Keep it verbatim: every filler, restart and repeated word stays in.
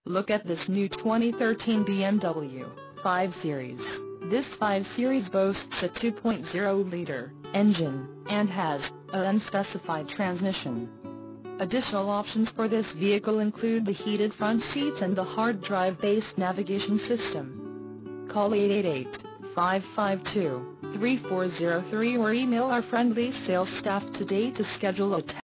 Look at this new twenty thirteen B M W five Series. This five Series boasts a two point oh liter engine, and has an unspecified transmission. Additional options for this vehicle include the heated front seats and the hard drive-based navigation system. Call eight eight eight, five five two, three four zero three or email our friendly sales staff today to schedule a